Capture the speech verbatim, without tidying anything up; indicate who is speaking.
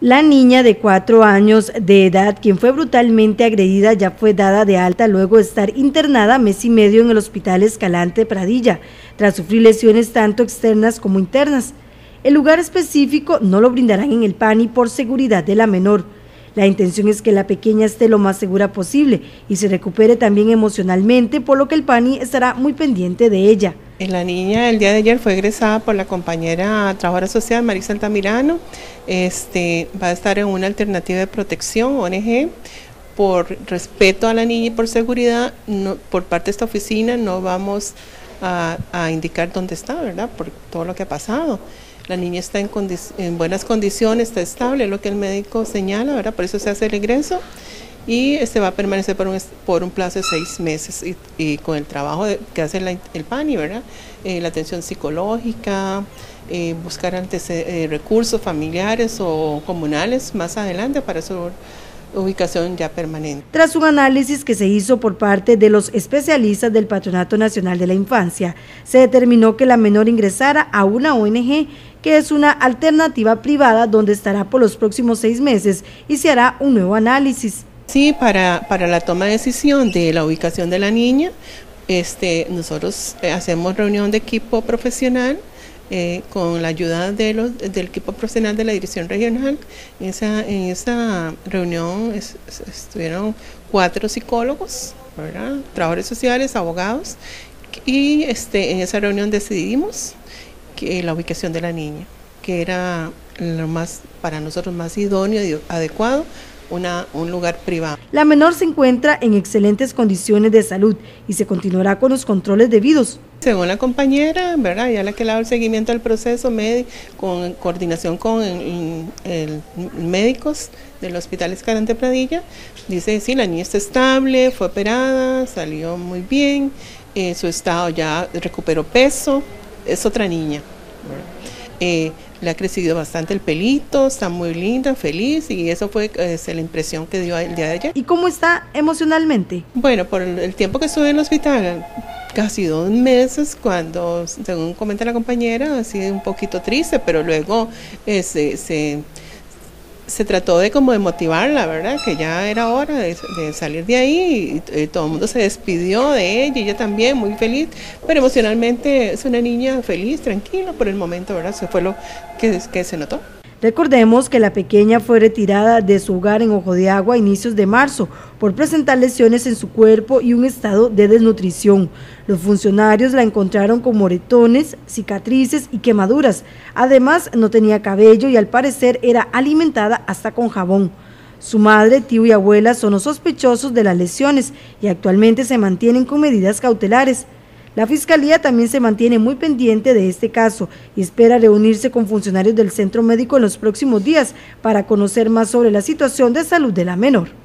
Speaker 1: La niña de cuatro años de edad, quien fue brutalmente agredida, ya fue dada de alta luego de estar internada mes y medio en el Hospital Escalante Pradilla, tras sufrir lesiones tanto externas como internas. El lugar específico no lo brindarán en el P A N I por seguridad de la menor. La intención es que la pequeña esté lo más segura posible y se recupere también emocionalmente, por lo que el P A N I estará muy pendiente de ella.
Speaker 2: La niña el día de ayer fue egresada por la compañera trabajadora social Marisa Altamirano. Este, va a estar en una alternativa de protección, O N G, por respeto a la niña y por seguridad. No, por parte de esta oficina no vamos a, a indicar dónde está, ¿verdad? Por todo lo que ha pasado. La niña está en, en buenas condiciones, está estable, es lo que el médico señala, ¿verdad? Por eso se hace el ingreso. Y este va a permanecer por un, por un plazo de seis meses y, y con el trabajo de, que hace la, el P A N I, ¿verdad? Eh, la atención psicológica, eh, buscar antes, eh, recursos familiares o comunales más adelante para su ubicación ya permanente.
Speaker 1: Tras un análisis que se hizo por parte de los especialistas del Patronato Nacional de la Infancia, se determinó que la menor ingresara a una O N G, que es una alternativa privada donde estará por los próximos seis meses y se hará un nuevo análisis.
Speaker 2: Sí, para, para la toma de decisión de la ubicación de la niña, este, nosotros hacemos reunión de equipo profesional eh, con la ayuda de los, del equipo profesional de la Dirección Regional. En esa, en esa reunión es, estuvieron cuatro psicólogos, ¿verdad? Trabajadores sociales, abogados, y este, en esa reunión decidimos que la ubicación de la niña, que era lo más, para nosotros más idóneo y adecuado, Una, un lugar privado.
Speaker 1: La menor se encuentra en excelentes condiciones de salud y se continuará con los controles debidos.
Speaker 2: Según la compañera, ¿verdad? Ya la que le ha dado el seguimiento del proceso, med con coordinación con el, el, el médicos del Hospital Escalante Pradilla, dice sí, la niña está estable, fue operada, salió muy bien, eh, su estado ya recuperó peso, es otra niña. Eh, le ha crecido bastante el pelito, está muy linda, feliz, y eso fue eh, la impresión que dio el día de ayer.
Speaker 1: ¿Y cómo está emocionalmente?
Speaker 2: Bueno, por el, el tiempo que estuve en el hospital, casi dos meses, cuando, según comenta la compañera, ha sido un poquito triste, pero luego eh, se, se, se trató de como de motivarla, ¿verdad? Que ya era hora de, de salir de ahí, y, y todo el mundo se despidió de ella, y ella también muy feliz, pero emocionalmente es una niña feliz, tranquila por el momento, ¿verdad? Eso fue lo que, que se notó.
Speaker 1: Recordemos que la pequeña fue retirada de su hogar en Ojo de Agua a inicios de marzo por presentar lesiones en su cuerpo y un estado de desnutrición. Los funcionarios la encontraron con moretones, cicatrices y quemaduras. Además, no tenía cabello y al parecer era alimentada hasta con jabón. Su madre, tío y abuela son los sospechosos de las lesiones y actualmente se mantienen con medidas cautelares. La Fiscalía también se mantiene muy pendiente de este caso y espera reunirse con funcionarios del centro médico en los próximos días para conocer más sobre la situación de salud de la menor.